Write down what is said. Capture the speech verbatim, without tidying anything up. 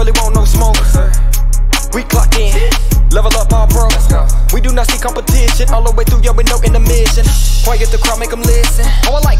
really want no smoke. We clock in, level up all pro. We do not see competition all the way through, yo, with no intermission. Quiet the crowd, make them listen. Oh, I like